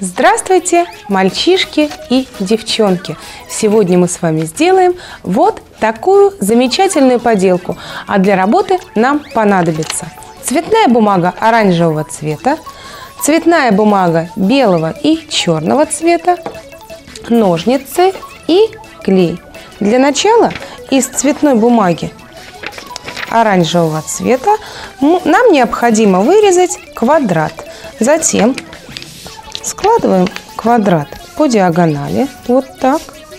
Здравствуйте, мальчишки и девчонки! Сегодня мы с вами сделаем вот такую замечательную поделку. А для работы нам понадобится цветная бумага оранжевого цвета, цветная бумага белого и черного цвета, ножницы и клей. Для начала из цветной бумаги оранжевого цвета нам необходимо вырезать квадрат. Затем складываем квадрат по диагонали, вот так.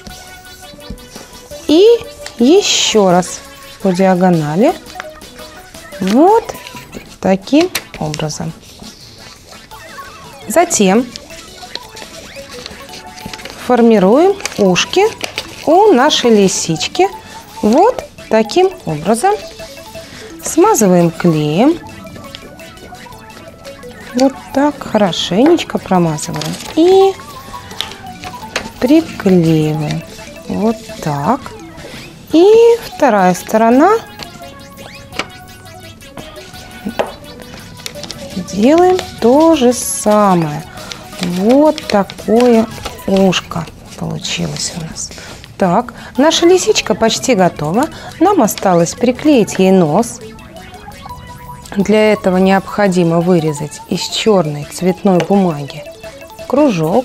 И еще раз по диагонали, вот таким образом. Затем формируем ушки у нашей лисички вот таким образом. Смазываем клеем. Вот так хорошенечко промазываем и приклеиваем. Вот так. И вторая сторона делаем то же самое. Вот такое ушко получилось у нас. Так, наша лисичка почти готова. Нам осталось приклеить ей нос. Для этого необходимо вырезать из черной цветной бумаги кружок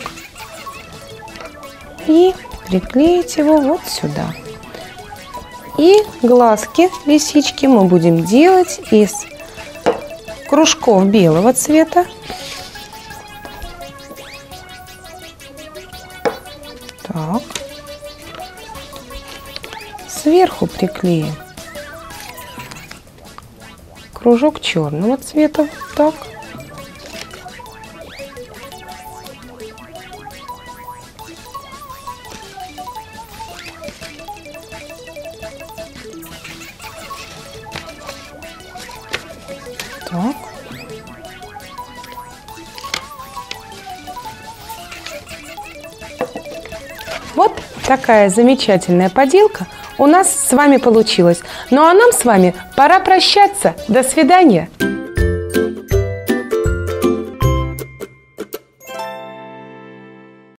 и приклеить его вот сюда. И глазки лисички мы будем делать из кружков белого цвета. Так. Сверху приклеим кружок черного цвета, вот так. Так. Вот такая замечательная поделка у нас с вами получилась. Ну а нам с вами пора прощаться. До свидания!